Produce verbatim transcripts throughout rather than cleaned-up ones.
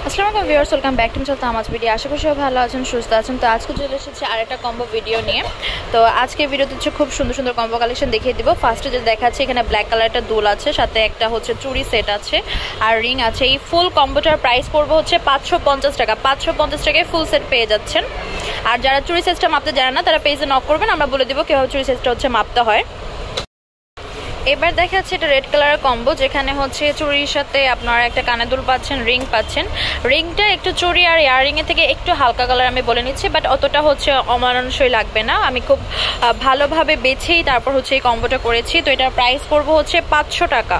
আসসালামু আলাইকুম viewers, welcome back to my Tamaz BD. আশা করি সবাই ভালো আছেন, সুস্থ আছেন। তো আজকে চলে এসেছি আরেকটা কম্বো ভিডিও নিয়ে। তো আজকে ভিডিওতে হচ্ছে খুব সুন্দর সুন্দর কম্বো কালেকশন দেখিয়ে দিব। ফার্স্টে যে দেখাচ্ছি, এখানে ব্ল্যাক কালার একটা দুল আছে, সাথে একটা হচ্ছে চুড়ি সেট আছে আর রিং আছে। এই ফুল কম্বোটার প্রাইস পড়বে হচ্ছে পাঁচশো পঞ্চাশ টাকা। পাঁচশো পঞ্চাশ টাকায় ফুল সেট পেয়ে যাচ্ছেন। আর যারা চুড়ি সেটটা মাপতে জানে না তারা পেজে নক করবেন, আমরা বলে দিব কীভাবে চুড়ি সেটটা হচ্ছে মাপতে হয়। এবার দেখাচ্ছে এটা রেড কালারের কম্বো, যেখানে হচ্ছে চুড়ির সাথে আপনারা একটা কানের দুল পাচ্ছেন, রিং পাচ্ছেন। রিংটা একটু চুড়ি আর ইয়াররিং এর থেকে একটু হালকা কালার আমি বলে নিচ্ছি, বাট অতটা হচ্ছে অমানানসই লাগবে না। আমি খুব ভালোভাবে বেছেই তারপর হচ্ছে এই কম্বোটা করেছি। তো এটার প্রাইস পড়বো হচ্ছে পাঁচশো টাকা।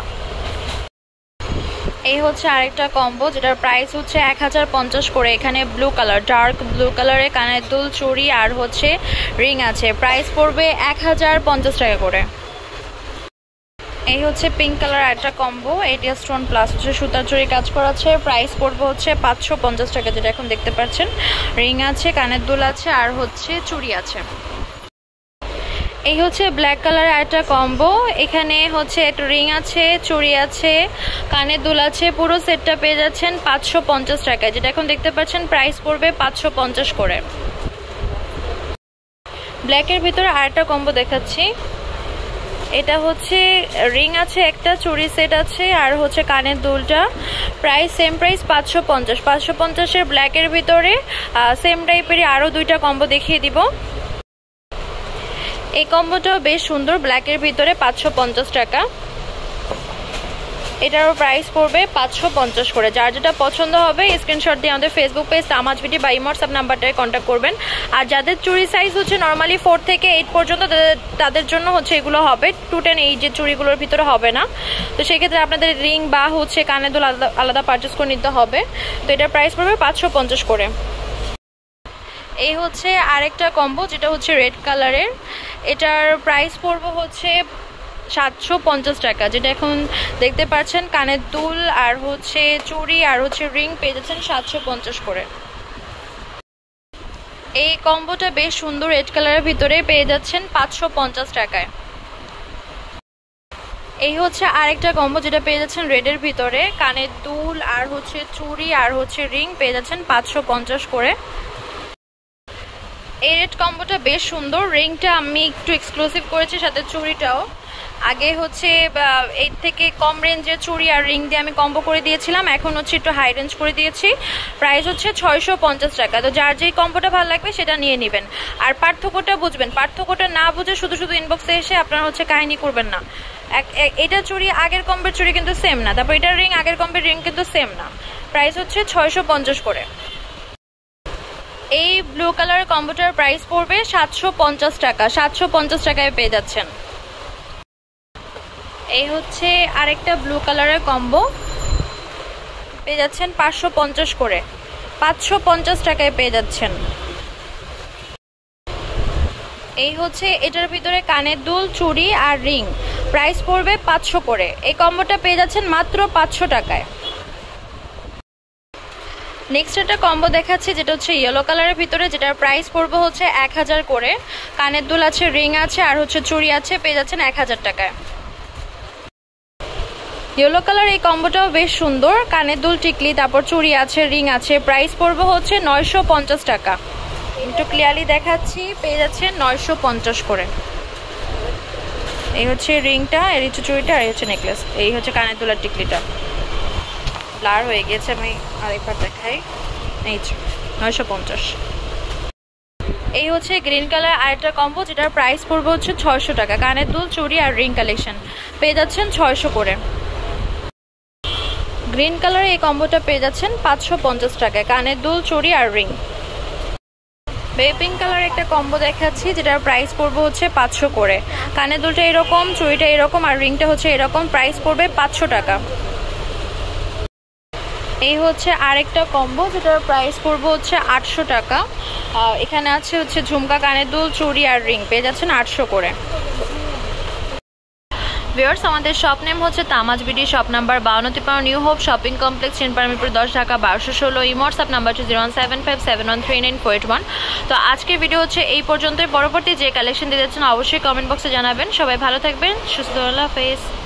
এই হচ্ছে আরেকটা কম্বো, যেটার প্রাইস হচ্ছে এক হাজার পঞ্চাশ করে। এখানে ব্লু কালার, ডার্ক ব্লু কালারে কানের দুল, চুড়ি আর হচ্ছে রিং আছে। প্রাইস পড়বে এক হাজার পঞ্চাশ টাকা করে। এই হচ্ছে পিঙ্ক কালার একটা কম্বো, এইটা স্টোন প্লাস হচ্ছে সুতার চুড়ি কাজ করা আছে। প্রাইস পড়বে হচ্ছে পাঁচশো পঞ্চাশ টাকা, যেটা এখন দেখতে পাচ্ছেন। রিং আছে, কানের দুল আছে আর হচ্ছে চুড়ি আছে। এই হচ্ছে ব্ল্যাক কালার একটা কম্বো, এখানে হচ্ছে একটা রিং আছে, চুড়ি আছে, কানের দুল আছে। পুরো সেটটা পেয়ে যাচ্ছেন পাঁচশো পঞ্চাশ টাকায়, যেটা এখন দেখতে পাচ্ছেন। প্রাইস পড়বে পাঁচশো পঞ্চাশ করে। ব্ল্যাকের ভিতরে আরেকটা কম্বো দেখাচ্ছি। এটা হচ্ছে রিং আছে একটা, চুড়ি সেট আছে আর হচ্ছে কানের দুলটা। প্রাইস সেম প্রাইস পাঁচশো পঞ্চাশ। পাঁচশো পঞ্চাশের ব্ল্যাকের ভিতরে সেম টাইপেরই আরও দুইটা কম্বো দেখিয়ে দিব। এই কম্বোটাও বেশ সুন্দর, ব্ল্যাকের ভিতরে পাঁচশো পঞ্চাশ টাকা। এটারও প্রাইস পড়বে পাঁচশো পঞ্চাশ করে। যার যেটা পছন্দ হবে স্ক্রিনশট দিয়ে আমাদের ফেসবুক পেজ তামাজ বিডি বা হোয়াটসঅ্যাপ নাম্বারটায় কন্ট্যাক্ট করবেন। আর যাদের চুড়ি সাইজ হচ্ছে নর্মালি ফোর থেকে এইট পর্যন্ত, তাদের জন্য হচ্ছে এগুলো হবে। টু টেন এই যে চুড়িগুলোর ভিতরে হবে না, তো সেক্ষেত্রে আপনাদের রিং বা হচ্ছে কানের দুল আলাদা আলাদা পারচেস করে নিতে হবে। তো এটার প্রাইস পড়বে পাঁচশো পঞ্চাশ করে। এই হচ্ছে আরেকটা কম্বো, যেটা হচ্ছে রেড কালারের। এটার প্রাইস পড়বে হচ্ছে সাতশো পঞ্চাশ টাকা, যেটা এখন দেখতে পাচ্ছেন। কানের দুল আর হচ্ছে চুড়ি আর হচ্ছে রিং পেয়ে যাচ্ছেন সাতশো পঞ্চাশ করে। এই কম্বোটা বেশ সুন্দর, রেড কালারের ভিতরে পেয়ে যাচ্ছেন পাঁচশো পঞ্চাশ টাকায়। এই হচ্ছে আরেকটা কম্বো, যেটা পেয়ে যাচ্ছেন রেডের ভিতরে। কানের দুল আর হচ্ছে চুড়ি আর হচ্ছে রিং পেয়ে যাচ্ছেন পাঁচশো পঞ্চাশ করে। এই রেড কম্বোটা বেশ সুন্দর, রিংটা আমি একটু এক্সক্লুসিভ করেছি, সাথে চুড়িটাও। আগে হচ্ছে এর থেকে কম রেঞ্জের চুড়ি আর রিং দিয়ে আমি কম্বো করে দিয়েছিলাম, এখন হচ্ছে একটু হাই রেঞ্জ করে দিয়েছি। প্রাইস হচ্ছে ছয়শো পঞ্চাশ টাকা। তো যার যেই কম্বোটা ভালো লাগবে সেটা নিয়ে নেবেন। আর পার্থক্যটা বুঝবেন, পার্থক্যটা না বুঝে শুধু শুধু ইনবক্সে এসে আপনারা হচ্ছে কাহিনী করবেন না। এটা চুড়ি আগের কম্বের চুড়ি কিন্তু সেম না, তারপর এটার রিং আগের কম্বের রিং কিন্তু সেম না। প্রাইস হচ্ছে ছয়শো পঞ্চাশ করে। এই ব্লু কালার কম্বোটার প্রাইস পড়বে সাতশো পঞ্চাশ টাকা। সাতশো পঞ্চাশ টাকায় পেয়ে যাচ্ছেন। এই হচ্ছে আরেকটা ব্লু কালারের কম্বো, পেয়ে যাচ্ছেন পাঁচশো পঞ্চাশ করে। পাঁচশো পঞ্চাশ টাকায় পেয়ে যাচ্ছেন। এই হচ্ছে এটার ভিতরে কানের দুল, চুড়ি আর রিং। প্রাইস পড়বে পাঁচশো করে। এই কম্বোটা পেয়ে যাচ্ছেন মাত্র পাঁচশো টাকায়। নেক্সট একটা কম্বো দেখাচ্ছি, যেটা হচ্ছে ইয়েলো কালারের ভিতরে, যেটার প্রাইস পড়বে হচ্ছে এক হাজার করে। কানের দুল আছে, রিং আছে আর হচ্ছে চুড়ি আছে, পেয়ে যাচ্ছেন এক হাজার টাকায়। ইয়েলো কালার এই কম্বোটাও বেশ সুন্দর, কানের দুল, টিকলি, তারপর চুড়ি আছে, রিং আছে। প্রাইস পড়বে হচ্ছে নয়শো পঞ্চাশ টাকা। একটু ক্লিয়ারলি দেখাচ্ছি, পেয়ে যাচ্ছে নয়শো পঞ্চাশ করে। এই হচ্ছে রিংটা, এর হচ্ছে চুড়িটা আর এই হচ্ছে নেকলেস। এই হচ্ছে কানের দুল আর টিকলিটা। ব্লার হয়ে গেছে, আমি আরেকবার দেখাই। এই নয়শো পঞ্চাশ। এই হচ্ছে গ্রিন কালার আরেকটা কম্বো, যেটার প্রাইস পড়বে হচ্ছে ছয়শো টাকা। কানের দুল, চুড়ি আর রিং কালেকশন পেয়ে যাচ্ছেন ছয়শো করে। গ্রিন কালার এই কম্বোটা পেয়ে যাচ্ছেন পাঁচশো পঞ্চাশ টাকায়। কানের দুল, চুড়ি আর রিং। বেবি পিঙ্ক কালার একটা কম্বো দেখাচ্ছি, যেটার প্রাইস পড়বে হচ্ছে পাঁচশো করে। কানের দুলটা এরকম, চুড়িটা এরকম আর রিংটা হচ্ছে এরকম। প্রাইস পড়বে পাঁচশো টাকা। এই হচ্ছে আরেকটা কম্বো, যেটার প্রাইস পড়বে হচ্ছে আটশো টাকা। এখানে আছে হচ্ছে ঝুমকা, কানের দুল, চুড়ি আর রিং, পেয়ে যাচ্ছেন আটশো করে। ভিউয়ার্স, আমাদের শপ নেম হচ্ছে তামাজ বিডি, শপ নাম্বার বাউন্ন তিপ্পান্ন, new hope shopping complex, Senpara, Mirpur দশ, ঢাকা বারোশো ষোলো। এই হোয়াটসঅ্যাপ নাম্বার হচ্ছে zero one seven five seven one three nine four eight one. তো আজকের ভিডিও হচ্ছে এই পর্যন্তই। পরবর্তী যে কালেকশন দিয়ে যাচ্ছেন অবশ্যই কমেন্ট বক্সে জানাবেন। সবাই ভালো থাকবেন, সুস্থ। আল্লাহ হাফেজ।